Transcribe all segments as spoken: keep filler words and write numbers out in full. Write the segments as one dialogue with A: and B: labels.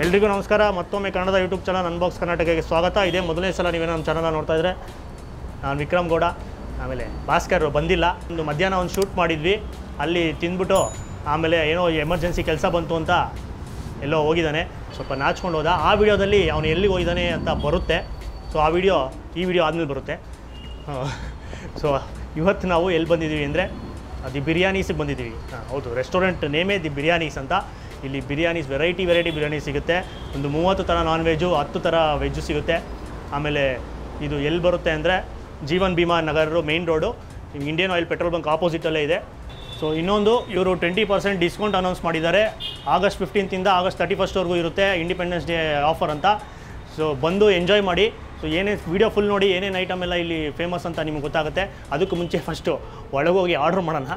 A: ಎಲ್ರಿಗೂ ನಮಸ್ಕಾರ. ಮತ್ತೊಮ್ಮೆ ಕನ್ನಡದ ಯೂಟ್ಯೂಬ್ ಚಾನಲ್ ಅನ್ಬಾಕ್ಸ್ ಕರ್ನಾಟಕಕ್ಕೆ ಸ್ವಾಗತ. ಇದೇ ಮೊದಲನೇ ಸಲ ನೀವೇನೋ ನಮ್ಮ ಚಾನಲ್ನ ನೋಡ್ತಾ ಇದ್ದರೆ, ನಾನು ವಿಕ್ರಮ್ ಗೌಡ, ಆಮೇಲೆ ಭಾಸ್ಕರ್ ಬಂದಿಲ್ಲ. ಒಂದು ಮಧ್ಯಾಹ್ನ ಒಂದು ಶೂಟ್ ಮಾಡಿದ್ವಿ, ಅಲ್ಲಿ ತಿಂದ್ಬಿಟ್ಟು ಆಮೇಲೆ ಏನೋ ಎಮರ್ಜೆನ್ಸಿ ಕೆಲಸ ಬಂತು ಅಂತ ಎಲ್ಲೋ ಹೋಗಿದ್ದಾನೆ, ಸ್ವಲ್ಪ ನಾಚ್ಕೊಂಡು ಹೋದ. ಆ ವಿಡಿಯೋದಲ್ಲಿ ಅವನು ಎಲ್ಲಿಗೆ ಹೋಗಿದ್ದಾನೆ ಅಂತ ಬರುತ್ತೆ. ಸೊ ಆ ವಿಡಿಯೋ ಈ ವಿಡಿಯೋ ಆದಮೇಲೆ ಬರುತ್ತೆ. ಸೊ ಇವತ್ತು ನಾವು ಎಲ್ಲಿ ಬಂದಿದ್ದೀವಿ ಅಂದರೆ ದಿ ಬಿರಿಯಾನೀಸಿಗೆ ಬಂದಿದ್ದೀವಿ. ಹಾಂ ಹೌದು, ರೆಸ್ಟೋರೆಂಟ್ ನೇಮೇ ದಿ ಬಿರಿಯಾನೀಸ್ ಅಂತ. ಇಲ್ಲಿ ಬಿರಿಯಾನೀಸ್ ವೆರೈಟಿ ವೆರೈಟಿ ಬಿರಿಯಾನಿ ಸಿಗುತ್ತೆ. ಒಂದು ಮೂವತ್ತು ಥರ ನಾನ್ ವೆಜ್ಜು, ಹತ್ತು ಥರ ವೆಜ್ಜು ಸಿಗುತ್ತೆ. ಆಮೇಲೆ ಇದು ಎಲ್ಲಿ ಬರುತ್ತೆ ಅಂದರೆ ಜೀವನ್ ಭೀಮಾ ನಗರ ಮೇನ್ ರೋಡು, ನಿಮ್ಗೆ ಇಂಡಿಯನ್ ಆಯಿಲ್ ಪೆಟ್ರೋಲ್ ಬಂಕ್ ಆಪೋಸಿಟಲ್ಲೇ ಇದೆ. ಸೊ ಇನ್ನೊಂದು, ಇವರು ಟ್ವೆಂಟಿ ಪರ್ಸೆಂಟ್ ಡಿಸ್ಕೌಂಟ್ ಅನೌನ್ಸ್ ಮಾಡಿದ್ದಾರೆ. ಆಗಸ್ಟ್ ಫಿಫ್ಟೀನ್ತಿಂದ ಆಗಸ್ಟ್ ತರ್ಟಿ ಫಸ್ಟ್ವರೆಗೂ ಇರುತ್ತೆ ಇಂಡಿಪೆಂಡೆನ್ಸ್ ಡೇ ಆಫರ್ ಅಂತ. ಸೊ ಬಂದು ಎಂಜಾಯ್ ಮಾಡಿ. ಸೊ ಏನೇನು ವಿಡಿಯೋ ಫುಲ್ ನೋಡಿ, ಏನೇನು ಐಟಮ್ ಎಲ್ಲ ಇಲ್ಲಿ ಫೇಮಸ್ ಅಂತ ನಿಮ್ಗೆ ಗೊತ್ತಾಗುತ್ತೆ. ಅದಕ್ಕೂ ಮುಂಚೆ ಫಸ್ಟು ಒಳಗೋಗಿ ಆರ್ಡ್ರ್ ಮಾಡೋಣ.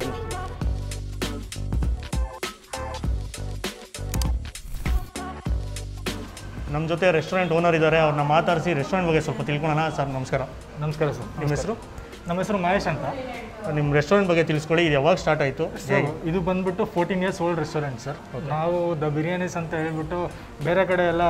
A: ನಮ್ಮ ಜೊತೆ ರೆಸ್ಟೋರೆಂಟ್ ಓನರ್ ಇದ್ದಾರೆ, ಅವ್ರನ್ನ ಮಾತಾಡಿಸಿ ರೆಸ್ಟೋರೆಂಟ್ ಬಗ್ಗೆ ಸ್ವಲ್ಪ ತಿಳ್ಕೊಳ್ಳೋಣ. ಸರ್ ನಮಸ್ಕಾರ.
B: ನಮಸ್ಕಾರ ಸರ್.
A: ನಿಮ್ಮ ಹೆಸರು?
B: ನಮ್ಮ ಹೆಸರು ಮಹೇಶ್ ಅಂತ.
A: ನಿಮ್ಮ ರೆಸ್ಟೋರೆಂಟ್ ಬಗ್ಗೆ ತಿಳಿಸ್ಕೊಳ್ಳಿ. ಇದು ಯಾವಾಗ ಸ್ಟಾರ್ಟ್ ಆಯಿತು?
B: ಇದು ಬಂದುಬಿಟ್ಟು fourteen years old restaurant sir. ನಾವು ದ ಬಿರಿಯಾನೀಸ್ ಅಂತ ಹೇಳ್ಬಿಟ್ಟು ಬೇರೆ ಕಡೆ ಎಲ್ಲ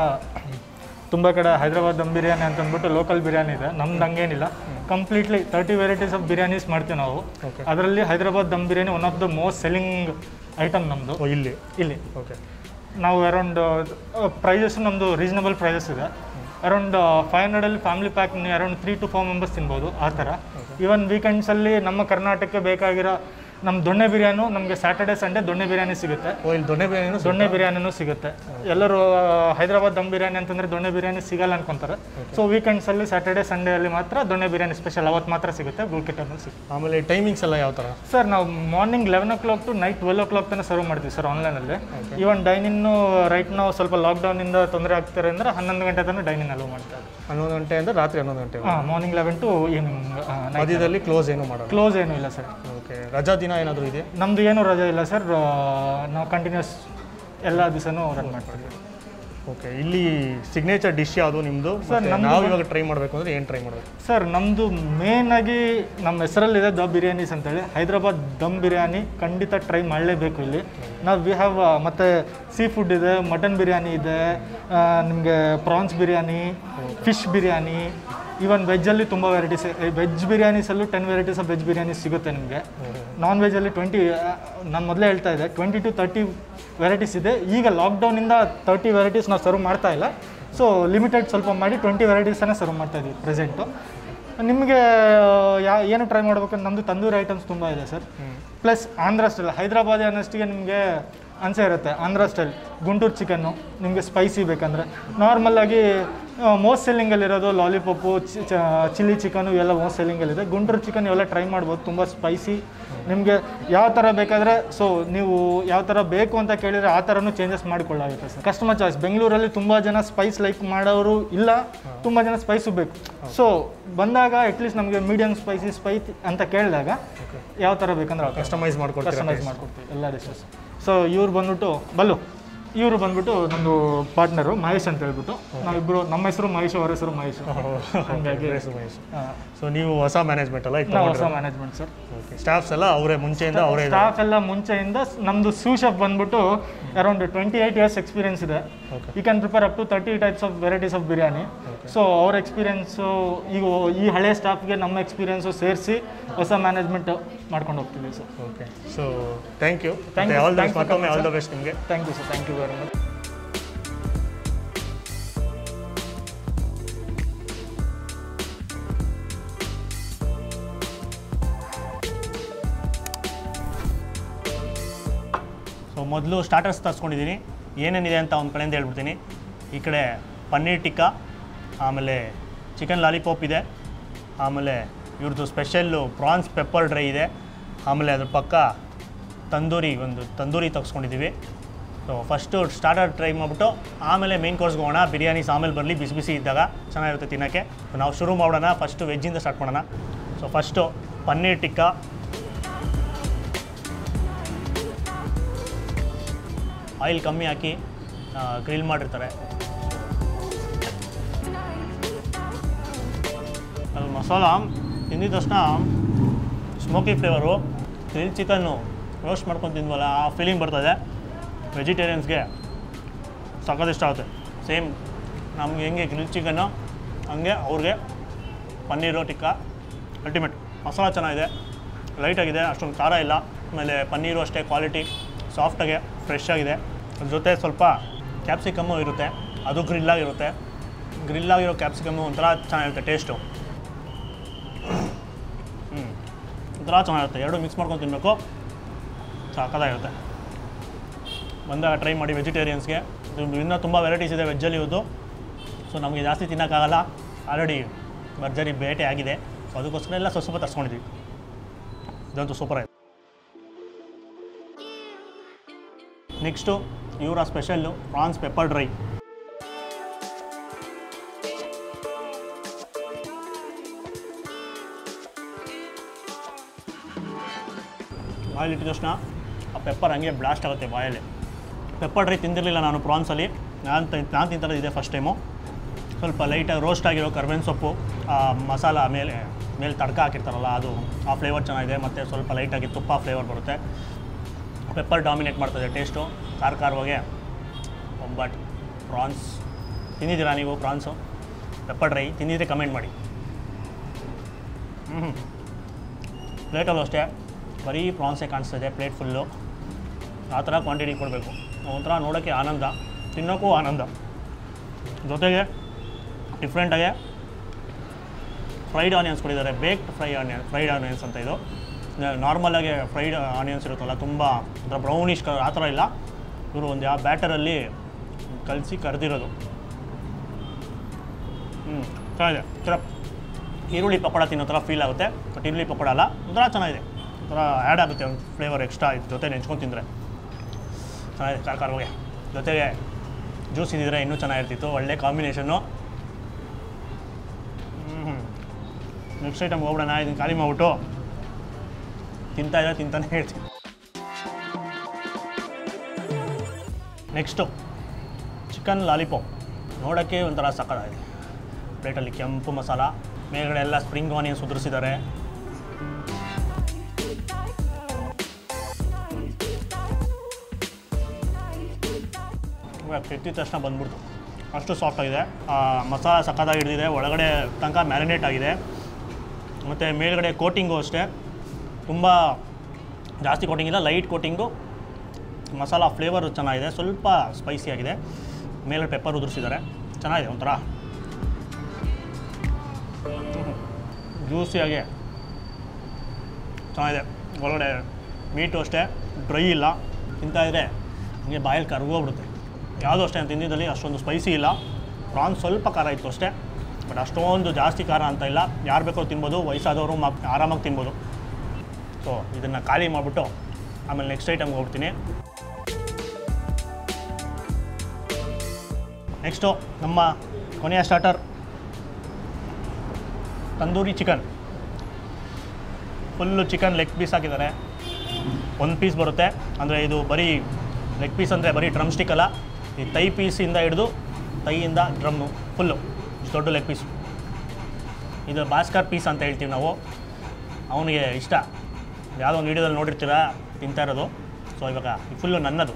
B: ತುಂಬ ಕಡೆ ಹೈದರಾಬಾದ್ ದಮ್ ಬಿರಿಯಾನಿ ಅಂತ ಅಂದ್ಬಿಟ್ಟು ಲೋಕಲ್ ಬಿರಿಯಾನಿ ಇದೆ. ನಮ್ದು ಹಂಗೇನಿಲ್ಲ, completely thirty varieties of biryanis ಮಾಡ್ತೀವಿ ನಾವು. ಅದರಲ್ಲಿ Hyderabad dum biryani one of the most selling item ನಮ್ಮದು ಇಲ್ಲಿ ಇಲ್ಲಿ ಓಕೆ. ನಾವು ಅರೌಂಡ್ ಪ್ರೈಸಸ್ ನಮ್ಮದು ರೀಸನಬಲ್ ಪ್ರೈಸಸ್ ಇದೆ. ಅರೌಂಡ್ ಫೈವ್ ಹಂಡ್ರೆಡಲ್ಲಿ family pack around three to four members ತಿನ್ಬೋದು ಆ ಥರ. ಈವನ್ ವೀಕೆಂಡ್ಸಲ್ಲಿ ನಮ್ಮ ಕರ್ನಾಟಕಕ್ಕೆ ಬೇಕಾಗಿರೋ ನಮ್ಮ ದೊಣ್ಣೆ ಬಿರಿಯಾನಿ ನಮಗೆ ಸ್ಯಾಟರ್ಡೆ ಸಂಡೇ ದೊಣ್ಣೆ ಬಿರಿಯಾನಿ ಸಿಗುತ್ತೆ.
A: ಇಲ್ಲಿ ದೊಣ್ಣೆ ಬಿರಿಯಾನಿ
B: ದೊಣ್ಣೆ ಬಿರಿಯಾನಿನೂ ಸಿಗುತ್ತೆ. ಎಲ್ಲರೂ ಹೈದರಾಬಾದ್ ದಮ್ ಬಿರಿಯಾನಿ ಅಂತಂದರೆ ದೊಣ್ಣೆ ಬಿರಿಯಾನಿ ಸಿಗಲ್ಲ ಅನ್ಕೊಂತಾರೆ. ಸೊ ವೀಕೆಂಡ್ಸಲ್ಲಿ ಸ್ಯಾಟರ್ಡೆ ಸಂಡೇಯಲ್ಲಿ ಮಾತ್ರ ದೊಣ್ಣೆ ಬಿರಿಯಾನಿ ಸ್ಪೆಷಲ್ ಅವತ್ತು ಮಾತ್ರ ಸಿಗುತ್ತೆ. ಬುಲ್ಕೆಟನ್ನು ಸಿಗುತ್ತೆ.
A: ಆಮೇಲೆ ಟೈಮಿಂಗ್ಸ್ ಎಲ್ಲ ಯಾವ ಥರ?
B: ಸರ್ ನಾವು morning eleven o'clock to night twelve o'clock ತನಕ ಸರ್ವ್ ಮಾಡ್ತೀವಿ ಸರ್ ಆನ್ಲೈನಲ್ಲಿ. ಈವನ್ ಡೈನಿನ್ನು ರೈಟ್ ನಾವು ಸ್ವಲ್ಪ ಲಾಕ್ಡೌನಿಂದ ತೊಂದರೆ ಆಗ್ತಾರೆ ಅಂದರೆ ಹನ್ನೊಂದು ಗಂಟೆ ತನಕ ಡೈನಿಂಗ್ ಅಲೋ ಮಾಡ್ತಾರೆ.
A: ಹನ್ನೊಂದು ಗಂಟೆ ಅಂದರೆ ರಾತ್ರಿ ಹನ್ನೊಂದು ಗಂಟೆ?
B: ಹಾಂ, ಮಾರ್ನಿಂಗ್ ಲೆವೆನ್ ಟು ಈವ್ನಿಂಗ್.
A: ಮಧ್ಯದಲ್ಲಿ ಕ್ಲೋಸ್ ಏನು ಮಾಡೋದು?
B: ಕ್ಲೋಸ್ ಏನೂ ಇಲ್ಲ ಸರ್.
A: ಓಕೆ. ರಜಾ ದಿನ ಏನಾದರೂ ಇದೆ?
B: ನಮ್ಮದು ಏನೂ ರಜೆ ಇಲ್ಲ ಸರ್. ನಾವು ಕಂಟಿನ್ಯೂಸ್ ಎಲ್ಲ ದಿವಸನೂ ರನ್ ಮಾಡ್ತೀವಿ.
A: ಓಕೆ. ಇಲ್ಲಿ ಸಿಗ್ನೇಚರ್ ಡಿಶ್ ಯಾವುದು ನಿಮ್ಮದು ಸರ್? ನಾವು ಇವಾಗ ಟ್ರೈ ಮಾಡಬೇಕು ಅಂದರೆ ಏನು ಟ್ರೈ ಮಾಡಬೇಕು
B: ಸರ್? ನಮ್ಮದು ಮೇನಾಗಿ ನಮ್ಮ ಹೆಸರಲ್ಲಿದೆ ದ ಬಿರಿಯಾನೀಸ್ ಅಂತೇಳಿ. ಹೈದರಾಬಾದ್ ದಮ್ ಬಿರಿಯಾನಿ ಖಂಡಿತ ಟ್ರೈ ಮಾಡಲೇಬೇಕು ಇಲ್ಲಿ. ನಾವು ವಿ ಹ್ಯಾವ್ ಮತ್ತು ಸೀ ಫುಡ್ ಇದೆ, ಮಟನ್ ಬಿರಿಯಾನಿ ಇದೆ, ನಿಮಗೆ prawns biryani, fish biryani, even ವೆಜ್ಜಲ್ಲಿ ತುಂಬ ವೆರೈಟೀಸ್. ವೆಜ್ ಬಿರಿಯಾನೀಸಲ್ಲೂ ten varieties of veg biryani ಸಿಗುತ್ತೆ ನಿಮಗೆ. ನಾನ್ ವೆಜ್ಜಲ್ಲಿ ಟ್ವೆಂಟಿ, ನಾನು ಮೊದಲೇ ಹೇಳ್ತಾ ಇದ್ದೆ ಟ್ವೆಂಟಿ ಟು ತರ್ಟಿ ವೆರೈಟೀಸ್ ಇದೆ. ಈಗ ಲಾಕ್ಡೌನಿಂದ ತರ್ಟಿ ವೆರೈಟೀಸ್ ನಾವು ಸರ್ವ್ ಮಾಡ್ತಾ ಇಲ್ಲ. ಸೊ ಲಿಮಿಟೆಡ್ ಸ್ವಲ್ಪ ಮಾಡಿ ಟ್ವೆಂಟಿ ವೆರೈಟೀಸನ್ನೇ ಸರ್ವ್ ಮಾಡ್ತಾಯಿದ್ದೀವಿ ಪ್ರೆಸೆಂಟು. ನಿಮಗೆ ಯಾ ಏನು ಟ್ರೈ ಮಾಡ್ಬೇಕಂದ್ರೆ ನಮ್ಮದು ತಂದೂರಿ ಐಟಮ್ಸ್ ತುಂಬ ಇದೆ ಸರ್. ಪ್ಲಸ್ ಆಂಧ್ರ ಸ್ಟೈಲ್, ಹೈದರಾಬಾದಿ ಅನ್ನೋಷ್ಟಿಗೆ ನಿಮಗೆ ಅನ್ಸೇ ಇರುತ್ತೆ. ಆಂಧ್ರ ಸ್ಟೈಲ್ ಗುಂಟೂರು ಚಿಕನ್ನು ನಿಮಗೆ ಸ್ಪೈಸಿ ಬೇಕಂದರೆ. ನಾರ್ಮಲ್ಲಾಗಿ ಮೋಸ್ಟ್ ಸೆಲ್ಲಿಂಗಲ್ಲಿರೋದು ಲಾಲಿಪಾಪು, ಚಿಲ್ಲಿ ಚಿಕನು ಇವೆಲ್ಲ ಮೋಸ್ಟ್ ಸೆಲ್ಲಿಂಗಲ್ಲಿದೆ. ಗುಂಟೂರು ಚಿಕನ್ ಇವೆಲ್ಲ ಟ್ರೈ ಮಾಡ್ಬೋದು, ತುಂಬ ಸ್ಪೈಸಿ. ನಿಮಗೆ ಯಾವ ಥರ ಬೇಕಾದರೆ, ಸೊ ನೀವು ಯಾವ ಥರ ಬೇಕು ಅಂತ ಕೇಳಿದರೆ ಆ ಥರನೂ ಚೇಂಜಸ್ ಮಾಡಿಕೊಳ್ಳಾಗುತ್ತೆ ಸರ್. Customer choice. ಬೆಂಗಳೂರಲ್ಲಿ ತುಂಬ ಜನ ಸ್ಪೈಸ್ ಲೈಕ್ ಮಾಡೋರು ಇಲ್ಲ, ತುಂಬ ಜನ ಸ್ಪೈಸು ಬೇಕು. ಸೊ ಬಂದಾಗ ಅಟ್ಲೀಸ್ಟ್ ನಮಗೆ ಮೀಡಿಯಮ್ ಸ್ಪೈಸಿ ಸ್ಪೈಸಿ ಅಂತ ಕೇಳಿದಾಗ ಯಾವ ಥರ ಬೇಕಂದ್ರೆ
A: ಕಸ್ಟಮೈಸ್ ಮಾಡ್ಕೊಡ್ತೀವಿ
B: ಕಸ್ಟಮೈಸ್ ಮಾಡ್ಕೊಡ್ತೀವಿ ಎಲ್ಲ ಡಿಶಸ್. ಸೊ ಇವ್ರು ಬಂದ್ಬಿಟ್ಟು ಬಲ್ಲು ಇವರು ಬಂದ್ಬಿಟ್ಟು ನಮ್ಮದು ಪಾರ್ಟ್ನರು ಮಹೇಶ್ ಅಂತ ಹೇಳ್ಬಿಟ್ಟು. ನಾವಿಬ್ಬರು, ನಮ್ಮ ಹೆಸರು ಮಹೇಶ್, ಅವರ ಹೆಸರು ಮಹೇಶ್. ಹಾಗಾಗಿ
A: ಮಹೇಶ್. ಸೊ ನೀವು ಹೊಸ ಮ್ಯಾನೇಜ್ಮೆಂಟ್ ಅಲ್ಲ?
B: ನಾವು ಹೊಸ ಮ್ಯಾನೇಜ್ಮೆಂಟ್ ಸರ್.
A: ಓಕೆ. ಸ್ಟಾಫ್ಸ್ ಎಲ್ಲ ಅವರೇ ಮುಂಚೆಯಿಂದ ಅವರೇ?
B: ಸ್ಟಾಫ್ ಎಲ್ಲ ಮುಂಚೆಯಿಂದ. ನಮ್ಮದು ಸೂ ಶೆಫ್ ಬಂದ್ಬಿಟ್ಟು around twenty eight years experience ಇದೆ. You can prepare up to thirty types of varieties of biryani. So ಅವ್ರ ಎಕ್ಸ್ಪೀರಿಯನ್ಸು ಈಗ ಈ ಹಳೆ ಸ್ಟಾಫ್ಗೆ ನಮ್ಮ ಎಕ್ಸ್ಪೀರಿಯನ್ಸು ಸೇರಿಸಿ ಹೊಸ ಮ್ಯಾನೇಜ್ಮೆಂಟ್ ಮಾಡ್ಕೊಂಡು ಹೋಗ್ತೀವಿ ಸರ್.
A: Okay. So thank you.
B: Thank you.
A: All the best ನಿಮಗೆ.
B: Thank you sir. Thank you very much.
A: So ಮೊದಲು ಸ್ಟಾರ್ಟರ್ಸ್ ತರಿಸ್ಕೊಂಡಿದ್ದೀನಿ, ಏನೇನಿದೆ ಅಂತ ಒಂದು ಕಡೆಯಿಂದ ಹೇಳ್ಬಿಡ್ತೀನಿ. ಈ ಕಡೆ ಪನ್ನೀರ್ ಟಿಕ್ಕಾ, ಆಮೇಲೆ ಚಿಕನ್ ಲಾಲಿಪಾಪ್ ಇದೆ, ಆಮೇಲೆ ಇವ್ರದ್ದು ಸ್ಪೆಷಲ್ಲು ಪ್ರಾನ್ಸ್ ಪೆಪ್ಪರ್ ಡ್ರೈ ಇದೆ, ಆಮೇಲೆ ಅದ್ರ ಪಕ್ಕ ತಂದೂರಿ ಒಂದು ತಂದೂರಿ ತಗ್ಸ್ಕೊಂಡಿದ್ದೀವಿ. ಸೊ ಫಸ್ಟು ಸ್ಟಾರ್ಟರ್ ಟ್ರೈ ಮಾಡಿಬಿಟ್ಟು ಆಮೇಲೆ ಮೇನ್ ಕೋರ್ಸ್ಗೆ ಹೋಗೋಣ. ಬಿರಿಯಾನೀಸ್ ಆಮೇಲೆ ಬರಲಿ, ಬಿಸಿ ಬಿಸಿ ಇದ್ದಾಗ ಚೆನ್ನಾಗಿರುತ್ತೆ ತಿನ್ನೋಕ್ಕೆ. ಸೊ ನಾವು ಶುರು ಮಾಡೋಣ, ಫಸ್ಟು ವೆಜ್ಜಿಂದ ಸ್ಟಾರ್ಟ್ ಮಾಡೋಣ. So first paneer tikka. Oil ಕಮ್ಮಿ ಹಾಕಿ ಗ್ರಿಲ್ ಮಾಡಿರ್ತಾರೆ. ಅದು ಮಸಾಲ ತಿಂದಿದ ತಕ್ಷಣ ಸ್ಮೋಕಿ ಫ್ಲೇವರು, ಗ್ರಿಲ್ ಚಿಕನ್ನು ರೋಸ್ಟ್ ಮಾಡ್ಕೊಂಡು ತಿಂದ್ವಲ್ಲ ಆ ಫೀಲಿಂಗ್ ಬರ್ತದೆ. ವೆಜಿಟೇರಿಯನ್ಸ್ಗೆ ಸಖತ್ ಇಷ್ಟ ಆಗುತ್ತೆ. ಸೇಮ್ ನಮ್ಗೆ ಹೆಂಗೆ ಗ್ರಿಲ್ ಚಿಕನ್ನು ಹಂಗೆ ಅವ್ರಿಗೆ ಪನ್ನೀರು ಟಿಕ್ಕ ಅಲ್ಟಿಮೇಟ್. ಮಸಾಲ ಚೆನ್ನಾಗಿದೆ, ಲೈಟಾಗಿದೆ, ಅಷ್ಟೊಂದು ಖಾರ ಇಲ್ಲ. ಆಮೇಲೆ ಪನ್ನೀರು ಅಷ್ಟೇ ಕ್ವಾಲಿಟಿ, ಸಾಫ್ಟಾಗೆ ಫ್ರೆಶ್ ಆಗಿದೆ. ಅದ್ರ ಜೊತೆ ಸ್ವಲ್ಪ ಕ್ಯಾಪ್ಸಿಕಮ್ಮು ಇರುತ್ತೆ, ಅದು ಗ್ರಿಲ್ಲಾಗಿರುತ್ತೆ. ಗ್ರಿಲ್ಲಾಗಿರೋ ಕ್ಯಾಪ್ಸಿಕಮ್ಮು ಒಂಥರ ಚೆನ್ನಾಗಿರುತ್ತೆ ಟೇಸ್ಟು. ಹ್ಞೂ ಒಂಥರ ಚೆನ್ನಾಗಿರುತ್ತೆ. ಎರಡು ಮಿಕ್ಸ್ ಮಾಡ್ಕೊಂಡು ತಿನ್ನಬೇಕು, ಸಾಕಾಗಿರುತ್ತೆ. ಬಂದಾಗ ಟ್ರೈ ಮಾಡಿ ವೆಜಿಟೇರಿಯನ್ಸ್ಗೆ. ಇನ್ನೂ ತುಂಬ ವೆರೈಟೀಸ್ ಇದೆ ವೆಜ್ಜಲ್ಲಿ ಇವತ್ತು. ಸೊ ನಮಗೆ ಜಾಸ್ತಿ ತಿನ್ನೋಕ್ಕಾಗಲ್ಲ, ಆಲ್ರೆಡಿ ಭರ್ಜರಿ ಬೇಟೆ ಆಗಿದೆ. ಸೊ ಅದಕ್ಕೋಸ್ಕರ ಎಲ್ಲ ಸ್ವಲ್ಪ ಸ್ವಲ್ಪ ತರಿಸ್ಕೊಂಡಿದ್ವಿ. ಇದಂತೂ ಸೂಪರ್ ಆಯಿತು. ನೆಕ್ಸ್ಟು ಇವರ ಸ್ಪೆಷಲ್ಲು ಪ್ರಾನ್ಸ್ ಪೆಪ್ಪರ್ ಡ್ರೈ. ಬಾಯಲ್ಲಿ ಇಟ್ಟಿದ ತಕ್ಷಣ ಆ ಪೆಪ್ಪರ್ ಹಂಗೆ ಬ್ಲಾಸ್ಟ್ ಆಗುತ್ತೆ ಬಾಯಲ್ಲಿ. ಪೆಪ್ಪರ್ ಡ್ರೈ ತಿಂದಿರಲಿಲ್ಲ ನಾನು ಪ್ರಾನ್ಸಲ್ಲಿ. ನಾನು ನಾನು ತಿಂತಿರೋದಿದೆ ಫಸ್ಟ್ ಟೈಮು. ಸ್ವಲ್ಪ ಲೈಟಾಗಿ ರೋಸ್ಟ್ ಆಗಿರೋ ಕರ್ಬೇವಿನ ಸೊಪ್ಪು, ಮಸಾಲ ಮೇಲೆ ಮೇಲೆ ತಡ್ಕ ಹಾಕಿರ್ತಾರಲ್ಲ ಅದು, ಆ ಫ್ಲೇವರ್ ಚೆನ್ನಾಗಿದೆ. ಮತ್ತು ಸ್ವಲ್ಪ ಲೈಟಾಗಿ ತುಪ್ಪ ಫ್ಲೇವರ್ ಬರುತ್ತೆ. ಪೆಪ್ಪರ್ ಡಾಮಿನೇಟ್ ಮಾಡ್ತದೆ ಟೇಸ್ಟು, ಖಾರ ಖಾರವಾಗೆ. ಬಟ್ ಪ್ರಾನ್ಸ್ ತಿಂದಿದ್ದೀರಾ ನೀವು? ಪ್ರಾನ್ಸು ಪೆಪ್ಪರ್ ಡ್ರೈ ತಿಂದಿದ್ರೆ ಕಮೆಂಟ್ ಮಾಡಿ. ಹ್ಞೂ ಪ್ಲೇಟಲ್ಲೂ ಅಷ್ಟೇ ಬರೀ ಪ್ರಾನ್ಸೇ ಕಾಣಿಸ್ತಿದೆ, ಪ್ಲೇಟ್ ಫುಲ್ಲು. ಆ ಥರ ಕ್ವಾಂಟಿಟಿ ಕೊಡಬೇಕು. ಒಂಥರ ನೋಡೋಕ್ಕೆ ಆನಂದ, ತಿನ್ನೋಕ್ಕೂ ಆನಂದ. ಜೊತೆಗೆ ಡಿಫ್ರೆಂಟಾಗೆ ಫ್ರೈಡ್ ಆನಿಯನ್ಸ್ ಕೊಟ್ಟಿದ್ದಾರೆ. Baked fry onion fried onions ಅಂತ ಇದು. ನಾರ್ಮಲಾಗಿ ಫ್ರೈಡ್ ಆನಿಯನ್ಸ್ ಇರುತ್ತಲ್ಲ, ತುಂಬ ಒಂಥರ ಬ್ರೌನಿಷ್ ಕಲರ್, ಆ ಥರ ಇಲ್ಲ. ಇವರು ಒಂದು ಯಾವ ಬ್ಯಾಟರಲ್ಲಿ ಕಲಸಿ ಕರೆದಿರೋದು. ಹ್ಞೂ ಚೆನ್ನಾಗಿದೆ. ಥರ ಈರುಳ್ಳಿ ಪಕೋಡ ತಿನ್ನೋ ಥರ ಫೀಲ್ ಆಗುತ್ತೆ. ಬಟ್ ಈರುಳ್ಳಿ ಪಕೋಡ ಅಲ್ಲ, ಒಂಥರ ಚೆನ್ನಾಗಿದೆ. ಒಂಥರ ಆ್ಯಡ್ ಆಗುತ್ತೆ ಒಂದು ಫ್ಲೇವರ್ ಎಕ್ಸ್ಟ್ರಾ ಇದು ಜೊತೆ ನೆಂಚ್ಕೊಂಡು ತಿಂದರೆ ಚೆನ್ನಾಗಿದೆ. ಖಾರ ಖಾರವಾಗಿ ಜೊತೆಗೆ ಜ್ಯೂಸ್ ಇದ್ದಿದ್ರೆ ಇನ್ನೂ ಚೆನ್ನಾಗಿರ್ತಿತ್ತು. ಒಳ್ಳೆ ಕಾಂಬಿನೇಷನ್ನು. ಹ್ಞೂ ನೆಕ್ಸ್ಟ್ ಐಟಮ್ಗೆ ಹೋಗ್ಬಿಡೋಣ. ಇದನ್ನು ಖಾಲಿ ಮಾಡಿಬಿಟ್ಟು ತಿಂತಾ ಇದ್ರೆ ತಿಂತಾನೆ ಹೇಳ್ತೀನಿ. Next chicken lollipop. ನೋಡೋಕ್ಕೆ ಒಂಥರ ಸಕ್ಕತ್ತಾಗಿದೆ. ಪ್ಲೇಟಲ್ಲಿ ಕೆಂಪು ಮಸಾಲ, ಮೇಲ್ಗಡೆ ಎಲ್ಲ ಸ್ಪ್ರಿಂಗ್ ಆನಿಯನ್ಸ್ ಉದುರಿಸಿದ್ದಾರೆ. ಎತ್ತಿದ ತಕ್ಷಣ ಬಂದ್ಬಿಡ್ತು, ಅಷ್ಟು ಸಾಫ್ಟಾಗಿದೆ. ಮಸಾಲ ಸಕ್ಕತ್ತಾಗಿ ಹಿಡಿದಿದೆ, ಒಳಗಡೆ ತನಕ ಮ್ಯಾರಿನೇಟ್ ಆಗಿದೆ. ಮತ್ತು ಮೇಲ್ಗಡೆ ಕೋಟಿಂಗು ಅಷ್ಟೇ ತುಂಬ ಜಾಸ್ತಿ ಕೋಟಿಂಗ್ ಇಲ್ಲ, ಲೈಟ್ ಕೋಟಿಂಗು. ಮಸಾಲ ಫ್ಲೇವರು ಚೆನ್ನಾಗಿದೆ, ಸ್ವಲ್ಪ ಸ್ಪೈಸಿ ಆಗಿದೆ. ಮೇಲೆ ಪೆಪ್ಪರ್ ಉದುರಿಸಿದ್ದಾರೆ, ಚೆನ್ನಾಗಿದೆ. ಒಂಥರ ಜ್ಯೂಸಿಯಾಗಿ ಚೆನ್ನಾಗಿದೆ. ಒಳಗಡೆ ಮೀಟು ಅಷ್ಟೇ ಡ್ರೈ ಇಲ್ಲ, ತಿಂತಾಯಿದ್ರೆ ಹಂಗೆ ಬಾಯಲ್ಲಿ ಕರ್ಗೋಗ್ಬಿಡುತ್ತೆ. ಯಾವುದೋ ಅಷ್ಟೇ ತಿಂದಿದ್ದಲ್ಲಿ ಅಷ್ಟೊಂದು ಸ್ಪೈಸಿ ಇಲ್ಲ. ಪ್ರಾನ್ಸ್ ಸ್ವಲ್ಪ ಖಾರ ಇತ್ತು ಅಷ್ಟೇ, ಬಟ್ ಅಷ್ಟೊಂದು ಜಾಸ್ತಿ ಖಾರ ಅಂತ ಇಲ್ಲ. ಯಾರು ಬೇಕೋ ತಿನ್ಬೋದು, ವಯಸ್ಸಾದವರು ಮ ಆರಾಮಾಗಿ ತಿನ್ಬೋದು. ಸೊ ಇದನ್ನು ಖಾಲಿ ಮಾಡಿಬಿಟ್ಟು ಆಮೇಲೆ ನೆಕ್ಸ್ಟ್ ಐಟಮ್ಗೆ ಹೋಗ್ತೀನಿ. ನೆಕ್ಸ್ಟು ನಮ್ಮ ಕೊನೆಯ starter tandoori chicken. Full chicken leg piece ಹಾಕಿದ್ದಾರೆ. ಒಂದು ಪೀಸ್ ಬರುತ್ತೆ, ಅಂದರೆ ಇದು ಬರೀ ಲೆಗ್ ಪೀಸ್ ಅಂದರೆ ಬರೀ ಡ್ರಮ್ ಸ್ಟಿಕ್ ಅಲ್ಲ, ಈ ತೈ ಪೀಸಿಂದ ಹಿಡಿದು ತೈಯಿಂದ ಡ್ರಮ್ಮು ಫುಲ್ಲು ಇಷ್ಟು ದೊಡ್ಡ ಲೆಗ್ ಪೀಸು. ಇದು ಭಾಸ್ಕರ್ ಪೀಸ್ ಅಂತ ಹೇಳ್ತೀವಿ ನಾವು. ಅವನಿಗೆ ಇಷ್ಟ, ಯಾವುದೋ ಒಂದು ವೀಡಿಯೋದಲ್ಲಿ ನೋಡಿರ್ತೀರ ತಿಂತಾ ಇರೋದು. ಸೊ ಇವಾಗ ಫುಲ್ಲು ನನ್ನದು.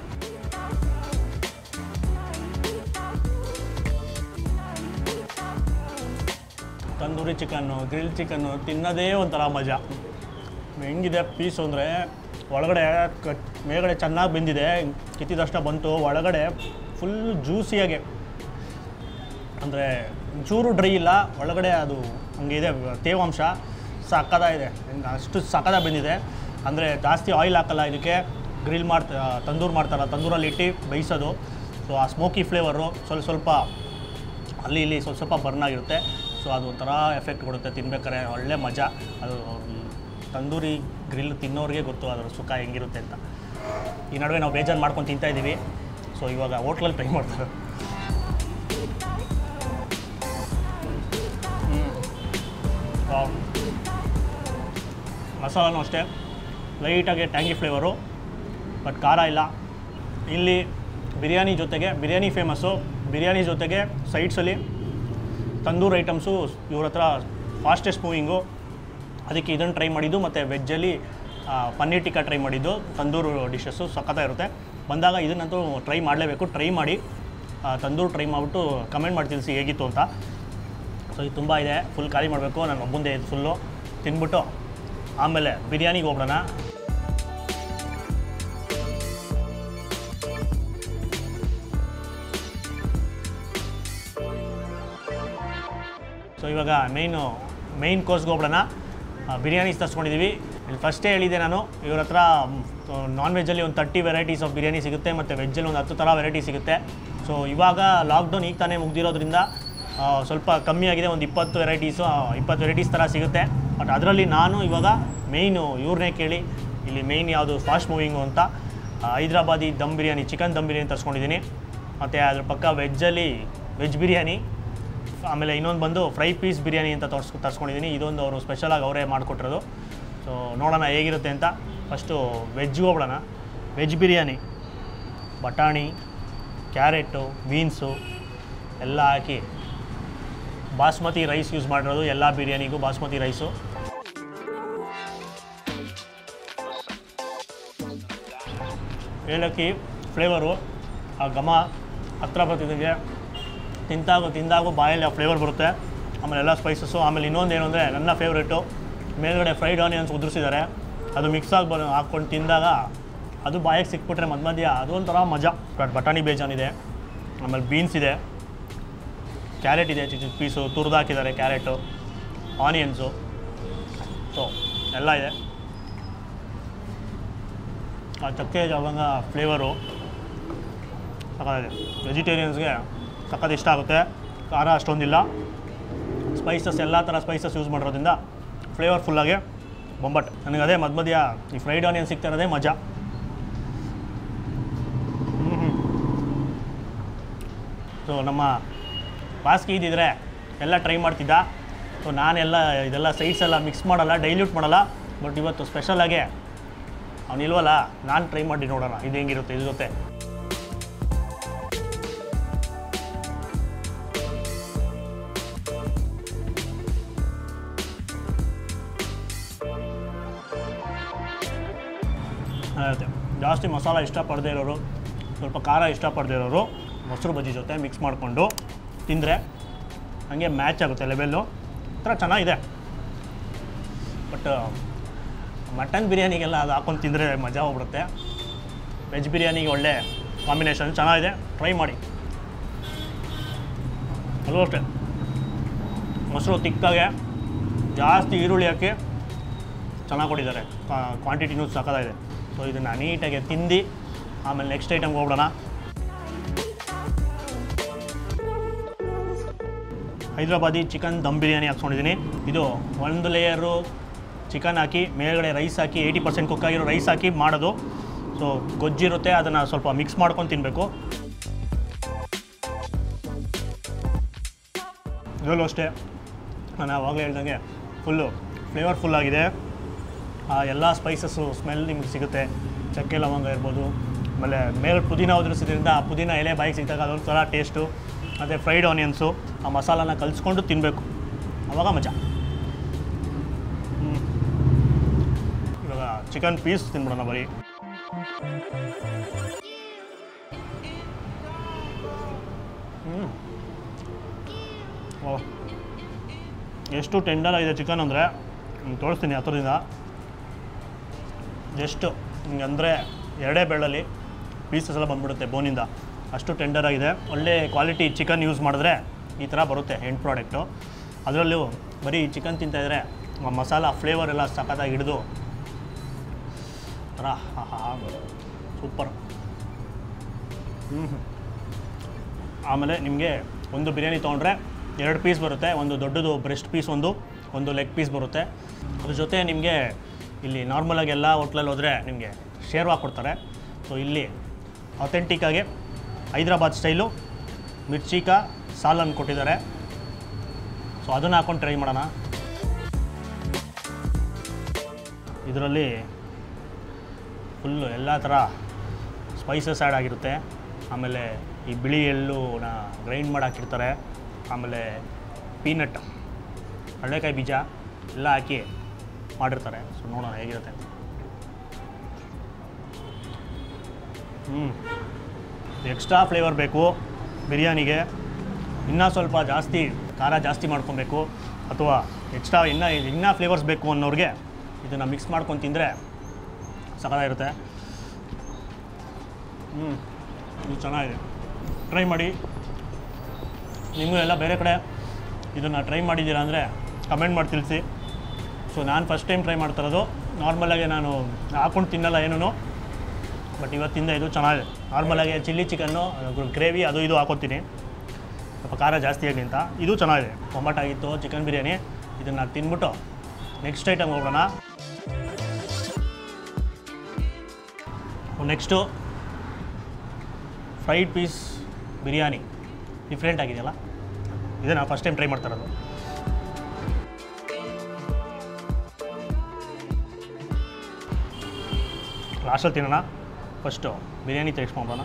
A: ತಂದೂರಿ ಚಿಕನ್ನು, ಗ್ರಿಲ್ ಚಿಕನ್ನು ತಿನ್ನೋದೇ ಒಂಥರ ಮಜಾ. ಹೆಂಗಿದೆ ಪೀಸು ಅಂದರೆ ಒಳಗಡೆ ಕಟ್ ಮೇಲ್ಗಡೆ ಚೆನ್ನಾಗಿ ಬೆಂದಿದೆ, ಕಿತ್ತಿದಷ್ಟ ಬಂತು. ಒಳಗಡೆ ಫುಲ್ ಜ್ಯೂಸಿಯಾಗೆ, ಅಂದರೆ ಚೂರು ಡ್ರೈ ಇಲ್ಲ, ಒಳಗಡೆ ಅದು ಹಂಗೆ ಇದೆ ತೇವಾಂಶ. ಸಕ್ಕತ್ತಾಗಿದೆ, ಅಷ್ಟು ಸಕ್ಕತ್ತಾಗಿ ಬಂದಿದೆ. ಅಂದರೆ ಜಾಸ್ತಿ ಆಯಿಲ್ ಹಾಕಲ್ಲ ಇದಕ್ಕೆ. ಗ್ರಿಲ್ ಮಾಡ್ತಾ ತಂದೂರು ಮಾಡ್ತಾರಲ್ಲ, ತಂದೂರಲ್ಲಿ ಇಟ್ಟು ಬೇಯಿಸೋದು. ಸೊ ಆ ಸ್ಮೋಕಿ ಫ್ಲೇವರು ಸ್ವಲ್ಪ ಸ್ವಲ್ಪ ಅಲ್ಲಿ ಇಲ್ಲಿ ಸ್ವಲ್ಪ ಸ್ವಲ್ಪ ಬರ್ನ್ ಆಗಿರುತ್ತೆ. ಸೊ ಅದು ಒಂಥರ ಎಫೆಕ್ಟ್ ಕೊಡುತ್ತೆ ತಿನ್ಬೇಕಾರೆ, ಒಳ್ಳೆ ಮಜಾ. ಅದು ತಂದೂರಿ ಗ್ರಿಲ್ ತಿನ್ನೋರಿಗೆ ಗೊತ್ತು ಅದರ ಸುಖ ಹೆಂಗಿರುತ್ತೆ ಅಂತ. ಈ ನಡುವೆ ನಾವು ಬೇಜಾರು ಮಾಡ್ಕೊಂಡು ತಿಂತಾಯಿದ್ದೀವಿ. ಸೊ ಇವಾಗ ಹೋಟ್ಲಲ್ಲಿ ಟ್ರೈ ಮಾಡ್ತಾರೆ. ಮಸಾಲನೂ ಅಷ್ಟೇ ಲೈಟಾಗಿ ಟ್ಯಾಂಗಿ ಫ್ಲೇವರು, ಬಟ್ ಖಾರ ಇಲ್ಲ. ಇಲ್ಲಿ ಬಿರಿಯಾನಿ ಜೊತೆಗೆ ಬಿರಿಯಾನಿ ಫೇಮಸ್ಸು. ಬಿರಿಯಾನಿ ಜೊತೆಗೆ ಸೈಡ್ಸಲ್ಲಿ ತಂದೂರು ಐಟಮ್ಸು ಇವ್ರ ಹತ್ರ ಫಾಸ್ಟೆಸ್ಟ್ ಮೂವಿಂಗು. ಅದಕ್ಕೆ ಇದನ್ನು ಟ್ರೈ ಮಾಡಿದ್ದು. ಮತ್ತು ವೆಜ್ಜಲ್ಲಿ ಪನ್ನೀರ್ ಟಿಕ್ಕಾ ಟ್ರೈ ಮಾಡಿದ್ದು. ತಂದೂರು ಡಿಶಸ್ಸು ಸಖತ್ತಾಗಿರುತ್ತೆ. ಬಂದಾಗ ಇದನ್ನಂತೂ ಟ್ರೈ ಮಾಡಲೇಬೇಕು. ಟ್ರೈ ಮಾಡಿ ತಂದೂರು ಟ್ರೈ ಮಾಡಿಬಿಟ್ಟು ಕಮೆಂಟ್ ಮಾಡಿ ತಿಳಿಸಿ ಹೇಗಿತ್ತು ಅಂತ. ಸೊ ಇದು ತುಂಬ ಇದೆ, ಫುಲ್ ಖಾಲಿ ಮಾಡಬೇಕು, ನಾನು ಒಬ್ಬಂದೇ ಇದು ಫುಲ್ಲು ತಿಂದ್ಬಿಟ್ಟು ಆಮೇಲೆ ಬಿರಿಯಾನಿಗೆ ಹೋಗೋಣ. ಸೊ ಇವಾಗ ಮೇಯ್ನು ಮೇಯ್ನ್ ಕೋರ್ಸ್ಗೆ ಹೋಗೋಣ. ಬಿರಿಯಾನೀಸ್ ತರಿಸ್ಕೊಂಡಿದ್ದೀವಿ. ಇಲ್ಲಿ ಫಸ್ಟೇ ಹೇಳಿದೆ ನಾನು, ಇವ್ರ ಹತ್ರ ನಾನ್ ವೆಜ್ಜಲ್ಲಿ ಒಂದು ತರ್ಟಿ ವೆರೈಟೀಸ್ ಆಫ್ ಬಿರಿಯಾನಿ ಸಿಗುತ್ತೆ ಮತ್ತು ವೆಜ್ಜಲ್ಲಿ ಒಂದು ಹತ್ತು ಥರ ವೆರೈಟಿ ಸಿಗುತ್ತೆ. ಸೊ ಇವಾಗ ಲಾಕ್ಡೌನ್ ಈಗ ತಾನೇ ಮುಗ್ದಿರೋದ್ರಿಂದ ಸ್ವಲ್ಪ ಕಮ್ಮಿ ಆಗಿದೆ, ಒಂದು ಇಪ್ಪತ್ತು ವೆರೈಟೀಸು ಇಪ್ಪತ್ತು ವೆರೈಟೀಸ್ ಥರ ಸಿಗುತ್ತೆ. ಬಟ್ ಅದರಲ್ಲಿ ನಾನು ಇವಾಗ ಮೇಯ್ನು ಇವ್ರನ್ನೇ ಕೇಳಿ ಇಲ್ಲಿ ಮೇಯ್ನ್ ಯಾವುದು ಫಾಸ್ಟ್ ಮೂವಿಂಗು ಅಂತ ಹೈದ್ರಾಬಾದಿ ದಮ್ ಬಿರಿಯಾನಿ, ಚಿಕನ್ ದಮ್ ಬಿರಿಯಾನಿ ತರಿಸ್ಕೊಂಡಿದ್ದೀನಿ. ಮತ್ತು ಅದ್ರ ಪಕ್ಕ ವೆಜ್ಜಲ್ಲಿ ವೆಜ್ ಬಿರಿಯಾನಿ, ಆಮೇಲೆ ಇನ್ನೊಂದು ಬಂದು ಫ್ರೈ ಪೀಸ್ ಬಿರಿಯಾನಿ ಅಂತ ತರ್ಸ್ ತರಿಸ್ಕೊಂಡಿದ್ದೀನಿ. ಇದೊಂದು ಅವರು ಸ್ಪೆಷಲಾಗಿ ಅವರೇ ಮಾಡಿಕೊಟ್ಟಿರೋದು. ಸೊ ನೋಡೋಣ ಹೇಗಿರುತ್ತೆ ಅಂತ. ಫಸ್ಟು ವೆಜ್ಜಿಗೆ ಹೋಗೋಣ. ವೆಜ್ ಬಿರಿಯಾನಿ ಬಟಾಣಿ, ಕ್ಯಾರೆಟು, ಬೀನ್ಸು ಎಲ್ಲ ಹಾಕಿ ಬಾಸ್ಮತಿ ರೈಸ್ ಯೂಸ್ ಮಾಡಿರೋದು. ಎಲ್ಲ ಬಿರಿಯಾನಿಗೂ ಬಾಸ್ಮತಿ ರೈಸು. ಏಲಕ್ಕಿ ಫ್ಲೇವರು, ಆ ಘಮ ಹತ್ರ ಬರ್ತಿದ್ದಂಗೆ ತಿಂತಾಗೋ ತಿಂದಾಗೂ ಬಾಯಲ್ಲಿ ಆ ಫ್ಲೇವರ್ ಬರುತ್ತೆ. ಆಮೇಲೆ ಎಲ್ಲ ಸ್ಪೈಸಸ್ಸು. ಆಮೇಲೆ ಇನ್ನೊಂದು ಏನು ಅಂದರೆ ನನ್ನ ಫೇವ್ರೇಟು, ಮೇಲ್ಗಡೆ ಫ್ರೈಡ್ ಆನಿಯನ್ಸ್ ಉದುರಿಸಿದ್ದಾರೆ, ಅದು ಮಿಕ್ಸ್ ಆಗಿ ಬ ಹಾಕ್ಕೊಂಡು ತಿಂದಾಗ ಅದು ಬಾಯಿಗೆ ಸಿಕ್ಬಿಟ್ರೆ ಮಧ್ಯ ಮಧ್ಯ ಅದೊಂಥರ ಮಜಾ. ಬಟ್ ಬಟಾಣಿ ಬೇಜಾನ್ ಇದೆ, ಆಮೇಲೆ ಬೀನ್ಸ್ ಇದೆ, ಕ್ಯಾರೆಟ್ ಇದೆ, ಚಿಕ್ಕ ಚಿಕ್ಕ ಪೀಸು ತುರಿದು ಹಾಕಿದ್ದಾರೆ, ಕ್ಯಾರೆಟು, ಆನಿಯನ್ಸು, ಸೊ ಎಲ್ಲ ಇದೆ. ಆ ಚಕ್ಕೆ ಲವಂಗ ಫ್ಲೇವರು ಸಖತ್ತಿದೆ. ವೆಜಿಟೇರಿಯನ್ಸ್ಗೆ ಸಖತ್ ಇಷ್ಟ ಆಗುತ್ತೆ. ಖಾರ ಅಷ್ಟೊಂದಿಲ್ಲ, ಸ್ಪೈಸಸ್ ಎಲ್ಲ ಥರ ಸ್ಪೈಸಸ್ ಯೂಸ್ ಮಾಡಿರೋದ್ರಿಂದ ಫ್ಲೇವರ್ಫುಲ್ಲಾಗಿ ಬೊಂಬಟ್. ನನಗೆ ಅದೇ ಮಧ್ಯ ಮಧ್ಯ ಈ ಫ್ರೈಡ್ ಆನಿಯನ್ ಸಿಗ್ತಾ ಇರೋದೇ ಮಜಾ. ಹ್ಞೂ ಸೊ ನಮ್ಮ ಬಾಸ್ಕಿ ಇದ್ದಿದ್ರೆ ಎಲ್ಲ ಟ್ರೈ ಮಾಡ್ತಿದ್ದ. ಸೊ ನಾನೆಲ್ಲ ಇದೆಲ್ಲ ಸೈಡ್ಸ್ ಎಲ್ಲ ಮಿಕ್ಸ್ ಮಾಡಲ್ಲ, ಡೈಲ್ಯೂಟ್ ಮಾಡಲ್ಲ. ಬಟ್ ಇವತ್ತು ಸ್ಪೆಷಲಾಗೆ ಅವನಿಲ್ವಲ್ಲ, ನಾನು ಟ್ರೈ ಮಾಡಿ ನೋಡೋಣ ಇದು ಹೆಂಗಿರುತ್ತೆ ಇದ್ರ ಜೊತೆ. ಆಗುತ್ತೆ. ಜಾಸ್ತಿ ಮಸಾಲ ಇಷ್ಟಪಡದೇ ಇರೋರು, ಸ್ವಲ್ಪ ಖಾರ ಇಷ್ಟಪಡದೇ ಇರೋರು ಮೊಸರು ಬಜ್ಜಿ ಜೊತೆ ಮಿಕ್ಸ್ ಮಾಡಿಕೊಂಡು ತಿಂದರೆ ಹಾಗೆ ಮ್ಯಾಚ್ ಆಗುತ್ತೆ ಲೆವೆಲ್ಲು. ಒಂಥರ ಚೆನ್ನಾಗಿದೆ. ಬಟ್ ಮಟನ್ ಬಿರಿಯಾನಿಗೆಲ್ಲ ಅದು ಹಾಕೊಂಡು ತಿಂದರೆ ಮಜಾ ಹೋಗ್ಬಿಡುತ್ತೆ. ವೆಜ್ ಬಿರಿಯಾನಿಗೆ ಒಳ್ಳೆ ಕಾಂಬಿನೇಷನ್ ಚೆನ್ನಾಗಿದೆ, ಟ್ರೈ ಮಾಡಿ. ಅಲ್ಲೂ ಅಷ್ಟೇ ಮೊಸರು ತಿಕ್ಕಾಗೆ ಜಾಸ್ತಿ ಈರುಳ್ಳಿ ಹಾಕಿ ಚೆನ್ನಾಗಿ ಕೊಟ್ಟಿದ್ದಾರೆ, ಕ್ವಾಂಟಿಟಿನೂ ಸಕ್ಕತ್ತಾಗಿದೆ. ಸೊ ಇದನ್ನು ನೀಟಾಗಿ ತಿಂದು ಆಮೇಲೆ ನೆಕ್ಸ್ಟ್ ಐಟಮ್ಗೆ ಹೋಗೋಣ. ಹೈದ್ರಾಬಾದಿ ಚಿಕನ್ ದಮ್ ಬಿರಿಯಾನಿ ಹಾಕ್ಸ್ಕೊಂಡಿದ್ದೀನಿ. ಇದು ಒಂದು ಲೇಯರು ಚಿಕನ್ ಹಾಕಿ ಮೇಲ್ಗಡೆ ರೈಸ್ ಹಾಕಿ ಏಯ್ಟಿ ಪರ್ಸೆಂಟ್ ಕುಕ್ ಆಗಿರೋ ರೈಸ್ ಹಾಕಿ ಮಾಡೋದು. ಸೊ ಗೊಜ್ಜಿರುತ್ತೆ, ಅದನ್ನು ಸ್ವಲ್ಪ ಮಿಕ್ಸ್ ಮಾಡ್ಕೊಂಡು ತಿನ್ನಬೇಕು. ಇದರಲ್ಲೂ ಅಷ್ಟೇ ನಾನು ಆವಾಗಲೇ ಹೇಳ್ದಂಗೆ ಫುಲ್ಲು ಫ್ಲೇವರ್ಫುಲ್ಲಾಗಿದೆ. ಎಲ್ಲ ಸ್ಪೈಸಸ್ಸು ಸ್ಮೆಲ್ ನಿಮಗೆ ಸಿಗುತ್ತೆ. ಚಕ್ಕೆ ಲವಂಗ ಇರ್ಬೋದು, ಆಮೇಲೆ ಮೇಲೆ ಪುದೀನ ಉದುರಿಸಿದ್ರಿಂದ ಆ ಪುದೀನ ಎಲೆ ಬಾಯಿಗೆ ಸಿಕ್ಕಿದಾಗ ಅದೊಂದು ಥರ ಟೇಸ್ಟು. ಮತ್ತು ಫ್ರೈಡ್ ಆನಿಯನ್ಸು, ಆ ಮಸಾಲಾನ ಕಲಿಸ್ಕೊಂಡು ತಿನ್ನಬೇಕು, ಆವಾಗ ಮಜಾ. ಹ್ಞೂ ಇವಾಗ ಚಿಕನ್ ಪೀಸ್ ತಿನ್ಬಿಡೋಣ ಬರೀ. ಹ್ಞೂ ಓ ಎಷ್ಟು ಟೆಂಡರ್ ಆಗಿದೆ ಚಿಕನ್ ಅಂದರೆ ನಿಮ್ಗೆ ತೋರಿಸ್ತೀನಿ ಹತ್ರದಿಂದ. ಜಸ್ಟು ಹಿಂಗೆ ಅಂದರೆ ಎರಡೇ ಬೆಳ್ಳಲ್ಲಿ ಪೀಸಸ್ ಎಲ್ಲ ಬಂದ್ಬಿಡುತ್ತೆ ಬೋನಿಂದ, ಅಷ್ಟು ಟೆಂಡರ್ ಆಗಿದೆ. ಒಳ್ಳೆ ಕ್ವಾಲಿಟಿ ಚಿಕನ್ ಯೂಸ್ ಮಾಡಿದ್ರೆ ಈ ಥರ ಬರುತ್ತೆ ಎಂಡ್ ಪ್ರಾಡಕ್ಟು. ಅದರಲ್ಲೂ ಬರೀ ಚಿಕನ್ ತಿಂತಾಯಿದ್ರೆ ಮಸಾಲ ಫ್ಲೇವರ್ ಎಲ್ಲ ಸಖತ್ತಾಗಿ ಹಿಡಿದು ಥರ ಸೂಪರ್. ಹ್ಞೂ ಆಮೇಲೆ ನಿಮಗೆ ಒಂದು ಬಿರಿಯಾನಿ ತೊಗೊಂಡ್ರೆ ಎರಡು ಪೀಸ್ ಬರುತ್ತೆ. ಒಂದು ದೊಡ್ಡದು ಬ್ರೆಸ್ಟ್ ಪೀಸ್, ಒಂದು ಒಂದು ಲೆಗ್ ಪೀಸ್ ಬರುತ್ತೆ. ಅದ್ರ ಜೊತೆ ನಿಮಗೆ ಇಲ್ಲಿ ನಾರ್ಮಲಾಗಿ ಎಲ್ಲ ಹೋಟ್ಲಲ್ಲಿ ಹೋದರೆ ನಿಮಗೆ ಶೇರ್ವಾ ಕೊಡ್ತಾರೆ. ಸೊ ಇಲ್ಲಿ ಅಥೆಂಟಿಕ್ಕಾಗಿ ಹೈದ್ರಾಬಾದ್ ಸ್ಟೈಲು ಮಿರ್ಚಿಕ ಸಾಲನ್ ಕೊಟ್ಟಿದ್ದಾರೆ. ಸೊ ಅದನ್ನು ಹಾಕೊಂಡು ಟ್ರೈ ಮಾಡೋಣ. ಇದರಲ್ಲಿ ಫುಲ್ಲು ಎಲ್ಲ ಥರ ಸ್ಪೈಸಸ್ ಆ್ಯಡ್ ಆಗಿರುತ್ತೆ. ಆಮೇಲೆ ಈ ಬಿಳಿ ಎಳ್ಳುನ ಗ್ರೈಂಡ್ ಮಾಡಿ ಹಾಕಿರ್ತಾರೆ. ಆಮೇಲೆ ಪೀನಟ್, ಕಡಲೆಕಾಯಿ ಬೀಜ ಎಲ್ಲ ಹಾಕಿ ಮಾಡಿರ್ತಾರೆ. ಸೊ ನೋಡೋಣ ಹೇಗಿರುತ್ತೆ. ಹ್ಞೂ ಎಕ್ಸ್ಟ್ರಾ ಫ್ಲೇವರ್ ಬೇಕು ಬಿರಿಯಾನಿಗೆ ಇನ್ನೂ ಸ್ವಲ್ಪ ಜಾಸ್ತಿ ಖಾರ ಜಾಸ್ತಿ ಮಾಡ್ಕೊಬೇಕು ಅಥವಾ ಎಕ್ಸ್ಟ್ರಾ ಇನ್ನೂ ಇನ್ನೂ ಫ್ಲೇವರ್ಸ್ ಬೇಕು ಅನ್ನೋರಿಗೆ ಇದನ್ನು ಮಿಕ್ಸ್ ಮಾಡ್ಕೊಂಡು ತಿಂದರೆ ಸಖತ್ತಾಗಿರುತ್ತೆ. ಹ್ಞೂ ಇದು ಚೆನ್ನಾಗಿದೆ, ಟ್ರೈ ಮಾಡಿ. ನಿಮಗೂ ಎಲ್ಲ ಬೇರೆ ಕಡೆ ಇದನ್ನು ಟ್ರೈ ಮಾಡಿದ್ದೀರಾ ಅಂದರೆ ಕಮೆಂಟ್ ಮಾಡಿ ತಿಳಿಸಿ. ಸೊ ನಾನು ಫಸ್ಟ್ ಟೈಮ್ ಟ್ರೈ ಮಾಡ್ತಿರೋದು. ನಾರ್ಮಲಾಗಿ ನಾನು ಹಾಕ್ಕೊಂಡು ತಿನ್ನಲ್ಲ ಏನೂ, ಬಟ್ ಇವತ್ತಿಂದ ಇದು ಚೆನ್ನಾಗಿದೆ. ನಾರ್ಮಲಾಗಿ ಚಿಲ್ಲಿ ಚಿಕನ್ನು ಗ್ರೇವಿ ಅದು ಇದು ಹಾಕೋತೀನಿ ಸ್ವಲ್ಪ ಖಾರ ಜಾಸ್ತಿ ಆಗಿ ಅಂತ. ಇದು ಚೆನ್ನಾಗಿದೆ, ಟೊಮಾಟಾಗಿತ್ತು ಚಿಕನ್ ಬಿರಿಯಾನಿ. ಇದನ್ನು ತಿಂದ್ಬಿಟ್ಟು ನೆಕ್ಸ್ಟ್ ಐಟಮ್ ಹೋಗೋಣ. Next fried piece biryani. Different ಆಗಿದೆಯಲ್ಲ, ಇದು ನಾನು ಫಸ್ಟ್ ಟೈಮ್ ಟ್ರೈ ಮಾಡ್ತಾಯಿರೋದು. ಲಾಸ್ಟಲ್ಲಿ ತಿನ್ನೋಣ. ಫಸ್ಟು ಬಿರಿಯಾನಿ ತೆಗೆಸ್ಕೊಂಬೋಣ.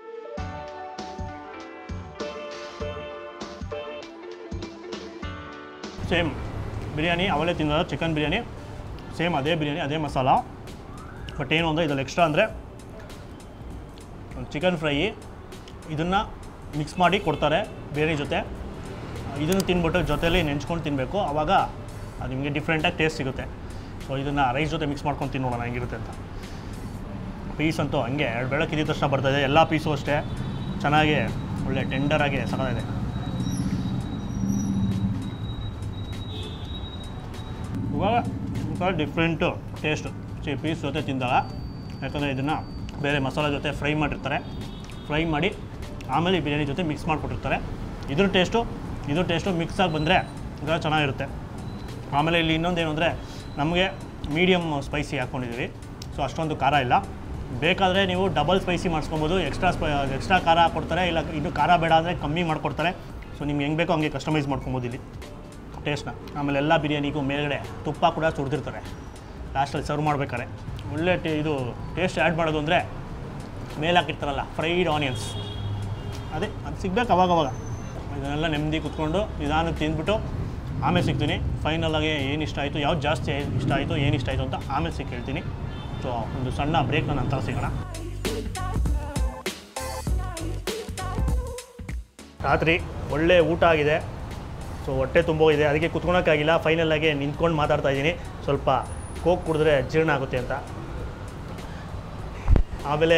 A: ಸೇಮ್ ಬಿರಿಯಾನಿ ಅವಲೇ ತಿನ್ನೋದು, ಚಿಕನ್ ಬಿರಿಯಾನಿ ಸೇಮ್ ಅದೇ ಬಿರಿಯಾನಿ ಅದೇ ಮಸಾಲ. ಬಟ್ ಏನು ಅಂದರೆ ಇದರಲ್ಲಿ ಎಕ್ಸ್ಟ್ರಾ ಅಂದರೆ ಚಿಕನ್ ಫ್ರೈ ಇದನ್ನು ಮಿಕ್ಸ್ ಮಾಡಿ ಕೊಡ್ತಾರೆ ಬಿರಿಯಾನಿ ಜೊತೆ. ಇದನ್ನು ತಿನ್ಬಿಟ್ಟು ಜೊತೆಯಲ್ಲಿ ನೆಂಚ್ಕೊಂಡು ತಿನ್ನಬೇಕು, ಆವಾಗ ಅದು ನಿಮಗೆ ಡಿಫ್ರೆಂಟಾಗಿ ಟೇಸ್ಟ್ ಸಿಗುತ್ತೆ. ಸೊ ಇದನ್ನು ರೈಸ್ ಜೊತೆ ಮಿಕ್ಸ್ ಮಾಡ್ಕೊಂಡು ತಿನ್ನೋಣ ಹೆಂಗಿರುತ್ತೆ ಅಂತ. ಪೀಸ್ ಅಂತೂ ಹಂಗೆ ಎರಡು ಬೆಳಕಿದ್ದ ತಕ್ಷಣ ಬರ್ತಾಯಿದೆ. ಎಲ್ಲ ಪೀಸು ಅಷ್ಟೇ ಚೆನ್ನಾಗಿ ಒಳ್ಳೆ ಟೆಂಡರಾಗಿ ಸಖತ್ತಾಗಿದೆ. ಇವಾಗ ಡಿಫ್ರೆಂಟು ಟೇಸ್ಟು ಚಿ ಪೀಸ್ ಜೊತೆ ತಿಂದಾಗ, ಯಾಕಂದರೆ ಇದನ್ನು ಬೇರೆ ಮಸಾಲ ಜೊತೆ ಫ್ರೈ ಮಾಡಿರ್ತಾರೆ. ಫ್ರೈ ಮಾಡಿ ಆಮೇಲೆ ಬಿರಿಯಾನಿ ಜೊತೆ ಮಿಕ್ಸ್ ಮಾಡಿಕೊಟ್ಟಿರ್ತಾರೆ. ಇದ್ರ ಟೇಸ್ಟು ಇದ್ರ ಟೇಸ್ಟು ಮಿಕ್ಸಾಗಿ ಬಂದರೆ ಈಗ ಚೆನ್ನಾಗಿರುತ್ತೆ. ಆಮೇಲೆ ಇಲ್ಲಿ ಇನ್ನೊಂದೇನು ಅಂದರೆ ನಮಗೆ ಮೀಡಿಯಮ್ ಸ್ಪೈಸಿ ಹಾಕ್ಕೊಂಡಿದ್ದೀವಿ, ಸೊ ಅಷ್ಟೊಂದು ಖಾರ ಇಲ್ಲ. ಬೇಕಾದರೆ ನೀವು ಡಬಲ್ ಸ್ಪೈಸಿ ಮಾಡಿಸ್ಕೊಬೋದು, ಎಕ್ಸ್ಟ್ರಾ ಸ್ಪೈ ಎಕ್ಸ್ಟ್ರಾ ಖಾರ ಹಾಕ್ಕೊಡ್ತಾರೆ, ಇಲ್ಲ ಇದು ಖಾರ ಬೇಡ ಅಂದರೆ ಕಮ್ಮಿ ಮಾಡಿಕೊಡ್ತಾರೆ. ಸೊ ನಿಮ್ಗೆ ಹೆಂಗೆ ಬೇಕೋ ಹಂಗೆ ಕಸ್ಟಮೈಸ್ ಮಾಡ್ಕೊಬೋದು ಇಲ್ಲಿ ಟೇಸ್ಟ್ನ. ಆಮೇಲೆ ಎಲ್ಲ ಬಿರಿಯಾನಿಗೂ ಮೇಲ್ಗಡೆ ತುಪ್ಪ ಕೂಡ ಸುಡ್ದಿರ್ತಾರೆ ಲಾಸ್ಟಲ್ಲಿ ಸರ್ವ್ ಮಾಡ್ಬೇಕಾದ್ರೆ. ಒಳ್ಳೆ ಟೇ ಇದು ಟೇಸ್ಟ್ ಆ್ಯಡ್ ಮಾಡೋದು ಅಂದರೆ ಮೇಲೆ ಹಾಕಿರ್ತಾರಲ್ಲ ಫ್ರೈಡ್ ಆನಿಯನ್ಸ್, ಅದೇ ಅದು ಸಿಗ್ಬೇಕು ಅವಾಗವಾಗ. ಇದನ್ನೆಲ್ಲ ನೆಮ್ಮದಿ ಕುತ್ಕೊಂಡು ನಿಧಾನಕ್ಕೆ ತಿಂದ್ಬಿಟ್ಟು ಆಮೇಲೆ ಸಿಗ್ತೀನಿ. ಫೈನಲಾಗಿ ಏನು ಇಷ್ಟ ಆಯಿತು, ಯಾವ್ದು ಜಾಸ್ತಿ ಇಷ್ಟ ಆಯಿತು, ಏನು ಇಷ್ಟ ಆಯಿತು ಅಂತ ಆಮೇಲೆ ಸಿಕ್ಕಿ ಹೇಳ್ತೀನಿ. ಸೊ ಒಂದು ಸಣ್ಣ ಬ್ರೇಕ್ ನಂತರ ಸಿಗೋಣ. ರಾತ್ರಿ ಒಳ್ಳೆ ಊಟ ಆಗಿದೆ, ಸೊ ಹೊಟ್ಟೆ ತುಂಬೋಗಿದೆ, ಅದಕ್ಕೆ ಕುತ್ಕೊಳಕ್ಕಾಗಿಲ್ಲ. ಫೈನಲಾಗಿ ನಿಂತ್ಕೊಂಡು ಮಾತಾಡ್ತಾ ಇದ್ದೀನಿ. ಸ್ವಲ್ಪ ಕೋಕ್ ಕುಡಿದ್ರೆ ಜೀರ್ಣ ಆಗುತ್ತೆ ಅಂತ. ಆಮೇಲೆ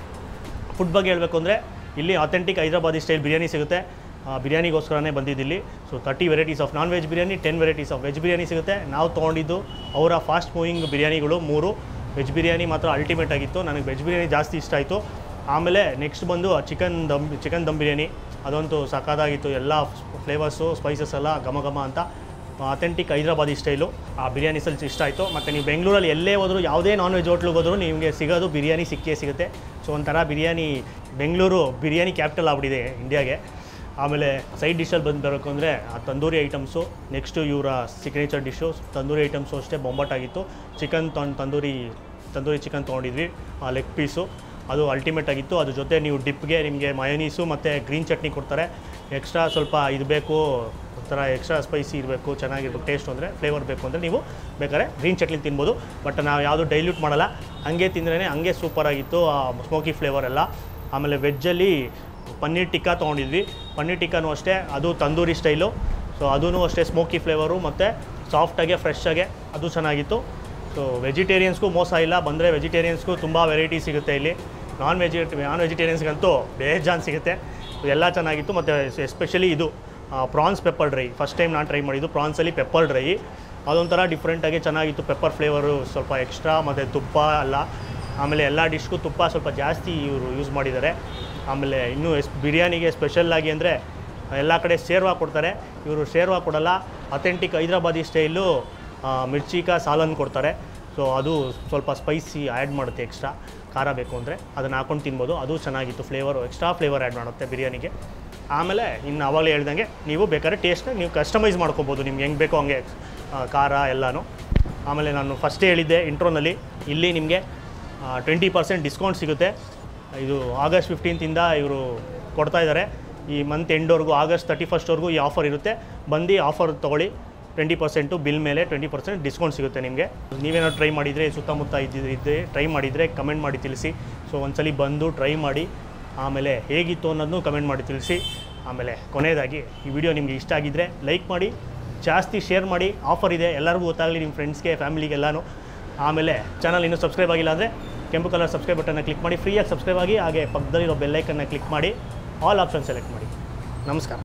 A: ಫುಡ್ ಬಗ್ಗೆ ಹೇಳಬೇಕು ಅಂದರೆ ಇಲ್ಲಿ ಅಥೆಂಟಿಕ್ ಹೈದ್ರಾಬಾದಿ ಸ್ಟೈಲ್ ಬಿರಿಯಾನಿ ಸಿಗುತ್ತೆ. ಬಿರಿಯಾನಿಗೋಸ್ಕರನೇ ಬಂದಿದ್ದಿಲ್ಲಿ. So thirty varieties of non veg biryani, ten varieties of veg biryani ಸಿಗುತ್ತೆ. ನಾವು ತೊಗೊಂಡಿದ್ದು ಅವರ ಫಾಸ್ಟ್ ಮೂವಿಂಗ್ ಬಿರಿಯಾನಿಗಳು ಮೂರು. ವೆಜ್ ಬಿರಿಯಾನಿ ಮಾತ್ರ ಅಲ್ಟಿಮೇಟ್ ಆಗಿತ್ತು, ನನಗೆ ವೆಜ್ ಬಿರಿಯಾನಿ ಜಾಸ್ತಿ ಇಷ್ಟ ಆಯಿತು. ಆಮೇಲೆ ನೆಕ್ಸ್ಟ್ ಬಂದು ಚಿಕನ್ ದಮ್ ಚಿಕನ್ ದಮ್ ಬಿರಿಯಾನಿ, ಅದಂತೂ ಸಖತ್ತಾಗಿತ್ತು. ಎಲ್ಲ ಫ್ಲೇವರ್ಸು ಸ್ಪೈಸಸ್ ಎಲ್ಲ ಘಮ ಘಮ ಅಂತ ಅಥೆಂಟಿಕ್ ಹೈದ್ರಾಬಾದಿ ಸ್ಟೈಲು ಆ ಬಿರಿಯಾನಿ ಸ್ವಲ್ಪ ಇಷ್ಟ ಆಯಿತು. ಮತ್ತು ನೀವು ಬೆಂಗಳೂರಲ್ಲಿ ಎಲ್ಲೇ ಹೋದರೂ ಯಾವುದೇ ನಾನ್ ವೆಜ್ ಹೋಟ್ಲಿಗೆ ಹೋದರೂ ನಿಮಗೆ ಸಿಗೋದು ಬಿರಿಯಾನಿ ಸಿಕ್ಕೇ ಸಿಗುತ್ತೆ. ಸೊ ಒಂಥರ ಬಿರಿಯಾನಿ ಬೆಂಗಳೂರು ಬಿರಿಯಾನಿ ಕ್ಯಾಪಿಟಲ್ ಆಗ್ಬಿಟ್ಟಿದೆ ಇಂಡಿಯಾಗೆ. ಆಮೇಲೆ ಸೈಡ್ ಡಿಶಲ್ಲಿ ಬಂದು ಬರಬೇಕು ಅಂದರೆ ಆ ತಂದೂರಿ ಐಟಮ್ಸು, ನೆಕ್ಸ್ಟು ಇವರ ಸಿಗ್ನೇಚರ್ ಡಿಶ್ಶು ತಂದೂರಿ ಐಟಮ್ಸು ಅಷ್ಟೇ ಬೊಂಬಾಟಾಗಿತ್ತು. ಚಿಕನ್ ತೊಗೊಂಡು ತಂದೂರಿ ತಂದೂರಿ ಚಿಕನ್ ತೊಗೊಂಡಿದ್ವಿ, ಆ ಲೆಗ್ ಪೀಸು ಅದು ಅಲ್ಟಿಮೇಟ್ ಆಗಿತ್ತು. ಅದ್ರ ಜೊತೆ ನೀವು ಡಿಪ್ಗೆ ನಿಮಗೆ ಮಯೋನೀಸು ಮತ್ತು ಗ್ರೀನ್ ಚಟ್ನಿ ಕೊಡ್ತಾರೆ. ಎಕ್ಸ್ಟ್ರಾ ಸ್ವಲ್ಪ ಇದು ಬೇಕು, ಒಂಥರ ಎಕ್ಸ್ಟ್ರಾ ಸ್ಪೈಸಿ ಇರಬೇಕು, ಚೆನ್ನಾಗಿರ್ಬೇಕು ಟೇಸ್ಟ್ ಅಂದರೆ ಫ್ಲೇವರ್ ಬೇಕು ಅಂದರೆ ನೀವು ಬೇಕಾದ್ರೆ ಗ್ರೀನ್ ಚಟ್ನಿ ತಿನ್ಬೋದು. ಬಟ್ ನಾವು ಯಾವುದು ಡೈಲ್ಯೂಟ್ ಮಾಡಲ್ಲ, ಹಂಗೆ ತಿಂದ್ರೇ ಹಂಗೆ ಸೂಪರಾಗಿತ್ತು ಆ ಸ್ಮೋಕಿ ಫ್ಲೇವರ್ ಎಲ್ಲ. ಆಮೇಲೆ ವೆಜ್ಜಲ್ಲಿ ಪನ್ನೀರ್ ಟಿಕ್ಕಾ ತೊಗೊಂಡಿದ್ವಿ. ಪನ್ನೀರ್ ಟಿಕ್ಕಾನು ಅಷ್ಟೇ, ಅದು ತಂದೂರಿ ಸ್ಟೈಲು. ಸೊ ಅದೂ ಅಷ್ಟೇ ಸ್ಮೋಕಿ ಫ್ಲೇವರು ಮತ್ತು ಸಾಫ್ಟಾಗೆ ಫ್ರೆಶ್ಶಾಗೆ ಅದು ಚೆನ್ನಾಗಿತ್ತು. ಸೊ ವೆಜಿಟೇರಿಯನ್ಸ್ಗೂ ಮೋಸ ಇಲ್ಲ, ಬಂದರೆ ವೆಜಿಟೇರಿಯನ್ಸ್ಗೂ ತುಂಬ ವೆರೈಟಿ ಸಿಗುತ್ತೆ ಇಲ್ಲಿ. ನಾನ್ ವೆಜಿ ನಾನ್ ವೆಜಿಟೇರಿಯನ್ಸ್ಗಂತೂ ಬೇಜಾನ್ ಸಿಗುತ್ತೆ, ಎಲ್ಲ ಚೆನ್ನಾಗಿತ್ತು. ಮತ್ತು ಎಸ್ಪೆಷಲಿ ಇದು prawns pepper dry first time ನಾನು ಟ್ರೈ ಮಾಡಿದ್ದು. ಪ್ರಾನ್ಸಲ್ಲಿ ಪೆಪ್ಪರ್ ಡ್ರೈ ಅದೊಂಥರ ಡಿಫ್ರೆಂಟಾಗಿ ಚೆನ್ನಾಗಿತ್ತು. ಪೆಪ್ಪರ್ ಫ್ಲೇವರು ಸ್ವಲ್ಪ ಎಕ್ಸ್ಟ್ರಾ, ಮತ್ತು ತುಪ್ಪ ಅಲ್ಲ. ಆಮೇಲೆ ಎಲ್ಲ ಡಿಶ್ಗೂ ತುಪ್ಪ ಸ್ವಲ್ಪ ಜಾಸ್ತಿ ಇವರು ಯೂಸ್ ಮಾಡಿದ್ದಾರೆ. ಆಮೇಲೆ ಇನ್ನೂ ಎಸ್ ಬಿರಿಯಾನಿಗೆ ಸ್ಪೆಷಲ್ಲಾಗಿ ಅಂದರೆ ಎಲ್ಲ ಕಡೆ ಶೇರ್ವಾ ಕೊಡ್ತಾರೆ, ಇವರು ಶೇರ್ವಾ ಕೊಡಲ್ಲ. ಅಥೆಂಟಿಕ್ ಹೈದ್ರಾಬಾದಿ ಸ್ಟೈಲು ಮಿರ್ಚಿಕಾ ಸಾಲನ್ ಕೊಡ್ತಾರೆ. ಸೊ ಅದು ಸ್ವಲ್ಪ ಸ್ಪೈಸಿ ಆ್ಯಡ್ ಮಾಡುತ್ತೆ, ಎಕ್ಸ್ಟ್ರಾ ಖಾರ ಬೇಕು ಅಂದರೆ ಅದನ್ನು ಹಾಕೊಂಡು ತಿನ್ಬೋದು. ಅದು ಚೆನ್ನಾಗಿತ್ತು, ಫ್ಲೇವರು ಎಕ್ಸ್ಟ್ರಾ ಫ್ಲೇವರ್ ಆ್ಯಡ್ ಮಾಡುತ್ತೆ ಬಿರಿಯಾನಿಗೆ. ಆಮೇಲೆ ಇನ್ನು ಆವಾಗಲೇ ಹೇಳ್ದಂಗೆ ನೀವು ಬೇಕಾದ್ರೆ ಟೇಸ್ಟ್ನ ನೀವು ಕಸ್ಟಮೈಸ್ ಮಾಡ್ಕೊಬೋದು, ನಿಮ್ಗೆ ಹೆಂಗೆ ಬೇಕೋ ಹಂಗೆ ಖಾರ ಎಲ್ಲನೂ. ಆಮೇಲೆ ನಾನು ಫಸ್ಟೇ ಹೇಳಿದ್ದೆ ಇಂಟ್ರೋನಲ್ಲಿ, ಇಲ್ಲಿ ನಿಮಗೆ ಟ್ವೆಂಟಿ ಪರ್ಸೆಂಟ್ ಡಿಸ್ಕೌಂಟ್ ಸಿಗುತ್ತೆ. ಇದು ಆಗಸ್ಟ್ ಫಿಫ್ಟೀನ್ತಿಂದ ಇವರು ಕೊಡ್ತಾಯಿದ್ದಾರೆ. ಈ ಮಂತ್ ಎಂಡ್ವರೆಗೂ, ಆಗಸ್ಟ್ ತರ್ಟಿ ಫಸ್ಟ್ವರೆಗೂ ಈ ಆಫರ್ ಇರುತ್ತೆ. ಬಂದು ಆಫರ್ ತೊಗೊಳ್ಳಿ, ಟ್ವೆಂಟಿ ಪರ್ಸೆಂಟು ಬಿಲ್ ಮೇಲೆ ಟ್ವೆಂಟಿ ಪರ್ಸೆಂಟ್ ಡಿಸ್ಕೌಂಟ್ ಸಿಗುತ್ತೆ ನಿಮಗೆ. ನೀವೇನಾದ್ರು ಟ್ರೈ ಮಾಡಿದರೆ, ಸುತ್ತಮುತ್ತ ಇದ್ದಿದ್ದರೆ ಟ್ರೈ ಮಾಡಿದರೆ ಕಮೆಂಟ್ ಮಾಡಿ ತಿಳಿಸಿ. ಸೊ ಒಂದ್ಸಲಿ ಬಂದು ಟ್ರೈ ಮಾಡಿ ಆಮೇಲೆ ಹೇಗಿತ್ತು ಅನ್ನೋದನ್ನು ಕಮೆಂಟ್ ಮಾಡಿ ತಿಳಿಸಿ. ಆಮೇಲೆ ಕೊನೆಯದಾಗಿ ಈ ವಿಡಿಯೋ ನಿಮಗೆ ಇಷ್ಟ ಆಗಿದ್ದರೆ ಲೈಕ್ ಮಾಡಿ, ಜಾಸ್ತಿ ಶೇರ್ ಮಾಡಿ. ಆಫರ್ ಇದೆ, ಎಲ್ಲರಿಗೂ ಗೊತ್ತಾಗಲಿ, ನಿಮ್ಮ ಫ್ರೆಂಡ್ಸ್ಗೆ ಫ್ಯಾಮಿಲಿಗೆಲ್ಲನೂ. ಆಮೇಲೆ ಚಾನಲ್ ಇನ್ನೂ ಸಬ್ಸ್ಕ್ರೈಬ್ ಆಗಿಲ್ಲ ಅಂದರೆ ಕೆಂಪು ಕಲರ್ ಸಬ್ಸ್ಕ್ರೈಬ್ ಬಟನ್ನ ಕ್ಲಿಕ್ ಮಾಡಿ, ಫ್ರೀಯಾಗಿ ಸಬ್ಸ್ಕ್ರೈಬ್ ಆಗಿ. ಹಾಗೆ ಪಕ್ಕದಲ್ಲಿರೋ ಬೆಲ್ಲೈಕನ್ನ ಕ್ಲಿಕ್ ಮಾಡಿ, ಆಲ್ ಆಪ್ಷನ್ ಸೆಲೆಕ್ಟ್ ಮಾಡಿ. ನಮಸ್ಕಾರ.